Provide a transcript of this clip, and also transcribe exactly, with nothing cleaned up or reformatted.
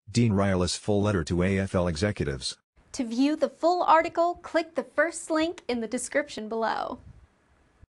Dean Riolis full letter to A F L executives. To view the full article, click the first link in the description below.